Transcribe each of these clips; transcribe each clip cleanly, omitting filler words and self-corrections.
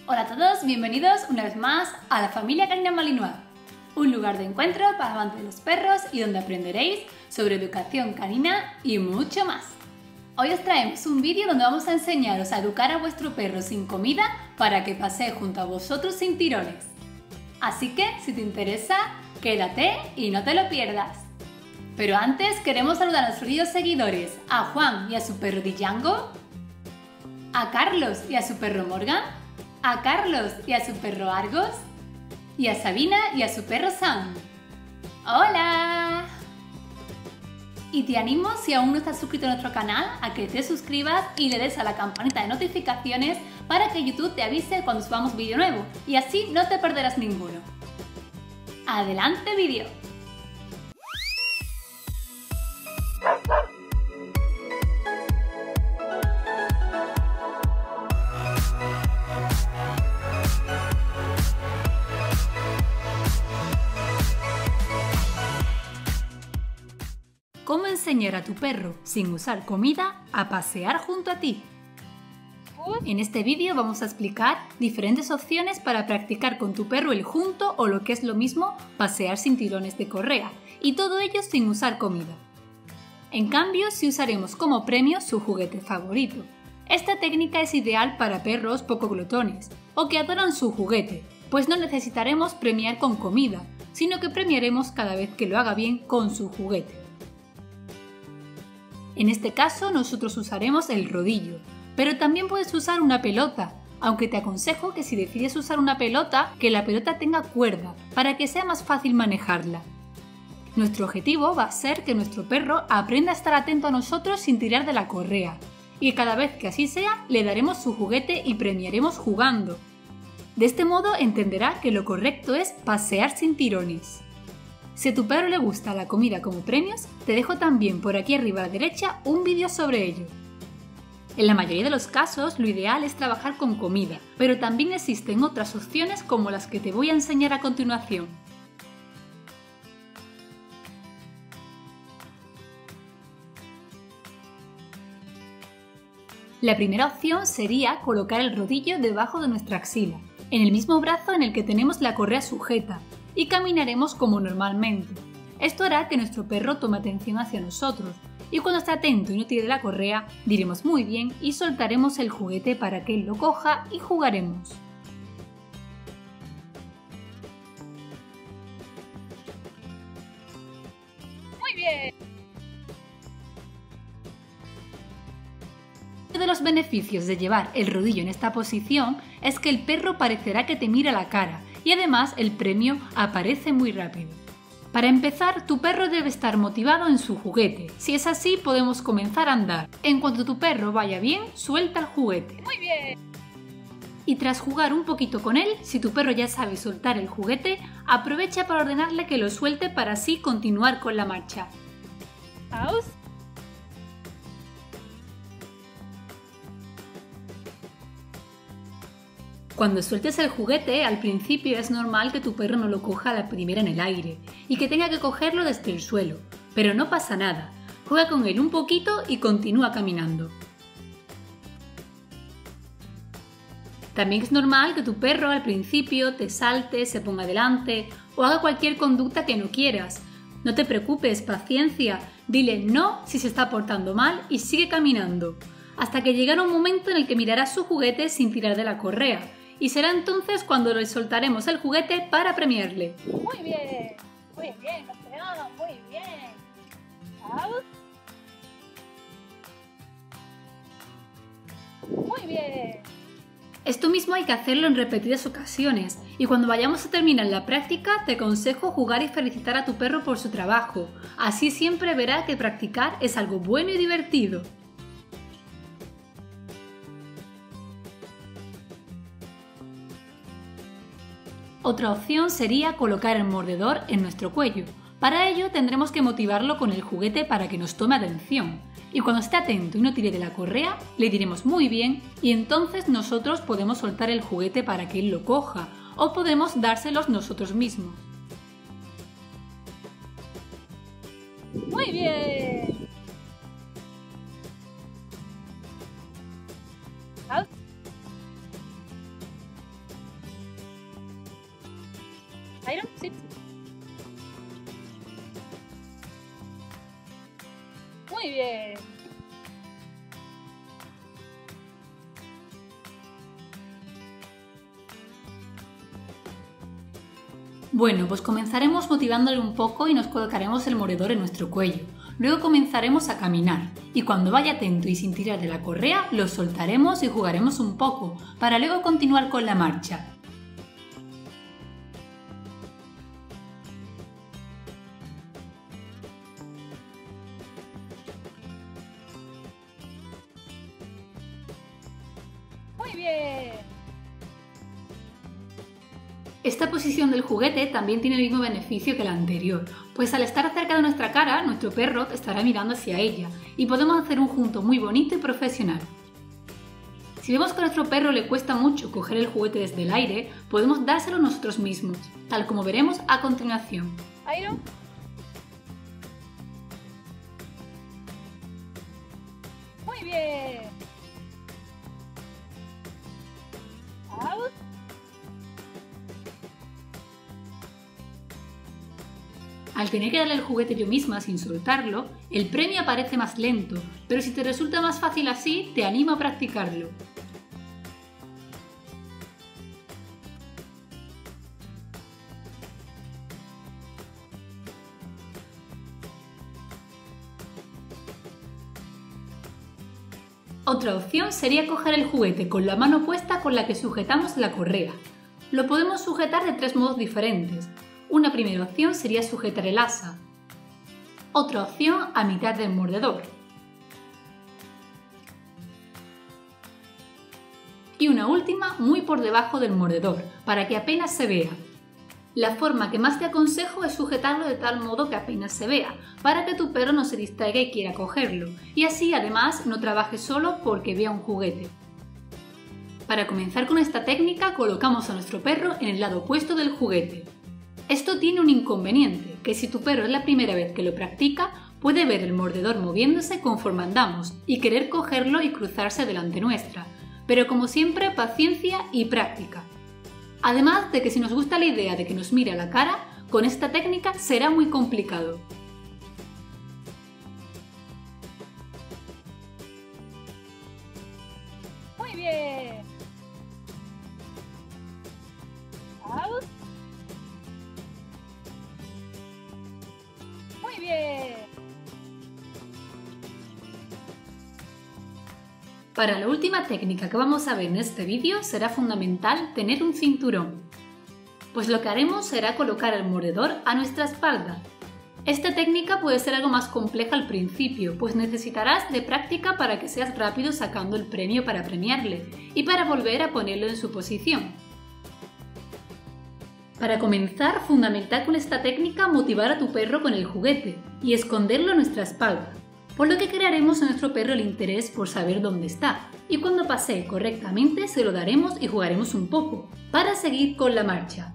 Hola a todos, bienvenidos una vez más a la familia Canina Malinois, un lugar de encuentro para amantes de los perros y donde aprenderéis sobre educación canina y mucho más. Hoy os traemos un vídeo donde vamos a enseñaros a educar a vuestro perro sin comida para que pasee junto a vosotros sin tirones. Así que, si te interesa, quédate y no te lo pierdas. Pero antes queremos saludar a nuestros queridos seguidores, a Juan y a su perro Django, a Carlos y a su perro Morgan, a Carlos y a su perro Argos, y a Sabina y a su perro Sam. ¡Hola! Y te animo, si aún no estás suscrito a nuestro canal, a que te suscribas y le des a la campanita de notificaciones para que YouTube te avise cuando subamos vídeo nuevo y así no te perderás ninguno. ¡Adelante vídeo! ¿Cómo enseñar a tu perro, sin usar comida, a pasear junto a ti? En este vídeo vamos a explicar diferentes opciones para practicar con tu perro el junto o lo que es lo mismo, pasear sin tirones de correa, y todo ello sin usar comida. En cambio, sí usaremos como premio su juguete favorito. Esta técnica es ideal para perros poco glotones o que adoran su juguete, pues no necesitaremos premiar con comida, sino que premiaremos cada vez que lo haga bien con su juguete. En este caso nosotros usaremos el rodillo, pero también puedes usar una pelota, aunque te aconsejo que si decides usar una pelota, que la pelota tenga cuerda, para que sea más fácil manejarla. Nuestro objetivo va a ser que nuestro perro aprenda a estar atento a nosotros sin tirar de la correa, y cada vez que así sea, le daremos su juguete y premiaremos jugando. De este modo entenderá que lo correcto es pasear sin tirones. Si a tu perro le gusta la comida como premios, te dejo también por aquí arriba a la derecha un vídeo sobre ello. En la mayoría de los casos, lo ideal es trabajar con comida, pero también existen otras opciones como las que te voy a enseñar a continuación. La primera opción sería colocar el rodillo debajo de nuestra axila, en el mismo brazo en el que tenemos la correa sujeta, y caminaremos como normalmente. Esto hará que nuestro perro tome atención hacia nosotros, y cuando esté atento y no tire de la correa, diremos muy bien y soltaremos el juguete para que él lo coja y jugaremos. ¡Muy bien! Uno de los beneficios de llevar el rodillo en esta posición es que el perro parecerá que te mira la cara y además el premio aparece muy rápido. Para empezar, tu perro debe estar motivado en su juguete. Si es así, podemos comenzar a andar. En cuanto tu perro vaya bien, suelta el juguete. ¡Muy bien! Y tras jugar un poquito con él, si tu perro ya sabe soltar el juguete, aprovecha para ordenarle que lo suelte para así continuar con la marcha. ¡Aus! Cuando sueltes el juguete, al principio es normal que tu perro no lo coja a la primera en el aire y que tenga que cogerlo desde el suelo, pero no pasa nada. Juega con él un poquito y continúa caminando. También es normal que tu perro al principio te salte, se ponga delante o haga cualquier conducta que no quieras. No te preocupes, paciencia, dile no si se está portando mal y sigue caminando, hasta que llegará un momento en el que mirará su juguete sin tirar de la correa. Y será entonces cuando le soltaremos el juguete para premiarle. ¡Muy bien! ¡Muy bien, campeón! ¡Muy bien! ¡Aus! ¡Muy bien! Esto mismo hay que hacerlo en repetidas ocasiones y cuando vayamos a terminar la práctica te aconsejo jugar y felicitar a tu perro por su trabajo. Así siempre verá que practicar es algo bueno y divertido. Otra opción sería colocar el mordedor en nuestro cuello. Para ello tendremos que motivarlo con el juguete para que nos tome atención. Y cuando esté atento y no tire de la correa, le diremos muy bien y entonces nosotros podemos soltar el juguete para que él lo coja o podemos dárselos nosotros mismos. ¡Muy bien! ¡Aus! Bueno, pues comenzaremos motivándole un poco y nos colocaremos el mordedor en nuestro cuello. Luego comenzaremos a caminar y cuando vaya atento y sin tirar de la correa, lo soltaremos y jugaremos un poco, para luego continuar con la marcha. Muy bien. Esta posición del juguete también tiene el mismo beneficio que la anterior, pues al estar cerca de nuestra cara, nuestro perro estará mirando hacia ella y podemos hacer un junto muy bonito y profesional. Si vemos que a nuestro perro le cuesta mucho coger el juguete desde el aire, podemos dárselo nosotros mismos, tal como veremos a continuación. Iron. Muy bien. Out. Al tener que darle el juguete yo misma sin soltarlo, el premio aparece más lento, pero si te resulta más fácil así, te animo a practicarlo. Otra opción sería coger el juguete con la mano puesta con la que sujetamos la correa. Lo podemos sujetar de tres modos diferentes. Una primera opción sería sujetar el asa. Otra opción a mitad del mordedor. Y una última muy por debajo del mordedor, para que apenas se vea. La forma que más te aconsejo es sujetarlo de tal modo que apenas se vea, para que tu perro no se distraiga y quiera cogerlo, y así además no trabaje solo porque vea un juguete. Para comenzar con esta técnica colocamos a nuestro perro en el lado opuesto del juguete. Esto tiene un inconveniente, que si tu perro es la primera vez que lo practica, puede ver el mordedor moviéndose conforme andamos y querer cogerlo y cruzarse delante nuestra, pero como siempre paciencia y práctica. Además de que si nos gusta la idea de que nos mire a la cara, con esta técnica será muy complicado. Muy bien. Out. Muy bien. Para la última técnica que vamos a ver en este vídeo será fundamental tener un cinturón, pues lo que haremos será colocar el mordedor a nuestra espalda. Esta técnica puede ser algo más compleja al principio, pues necesitarás de práctica para que seas rápido sacando el premio para premiarle y para volver a ponerlo en su posición. Para comenzar, fundamental con esta técnica motivar a tu perro con el juguete y esconderlo a nuestra espalda, por lo que crearemos a nuestro perro el interés por saber dónde está, y cuando pasee correctamente se lo daremos y jugaremos un poco, para seguir con la marcha.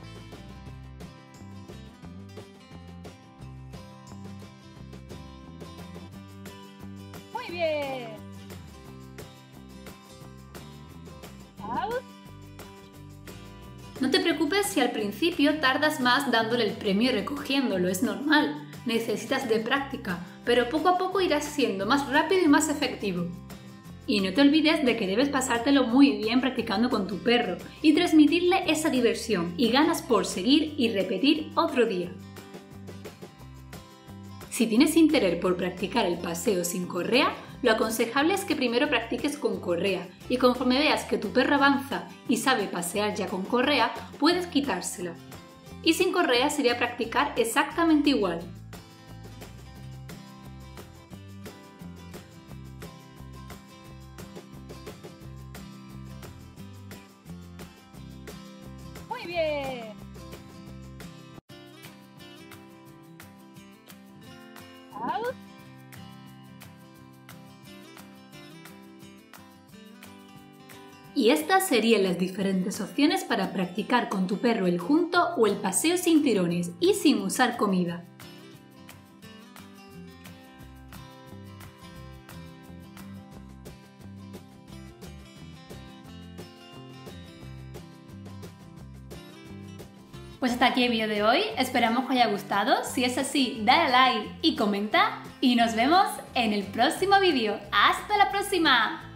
Muy bien. Out. No te preocupes si al principio tardas más dándole el premio y recogiéndolo, es normal. Necesitas de práctica, pero poco a poco irás siendo más rápido y más efectivo. Y no te olvides de que debes pasártelo muy bien practicando con tu perro y transmitirle esa diversión y ganas por seguir y repetir otro día. Si tienes interés por practicar el paseo sin correa, lo aconsejable es que primero practiques con correa y conforme veas que tu perro avanza y sabe pasear ya con correa, puedes quitársela. Y sin correa sería practicar exactamente igual. Muy bien. Out. Y estas serían las diferentes opciones para practicar con tu perro el junto o el paseo sin tirones y sin usar comida. Pues hasta aquí el vídeo de hoy, esperamos que os haya gustado. Si es así, dale like y comenta y nos vemos en el próximo vídeo. ¡Hasta la próxima!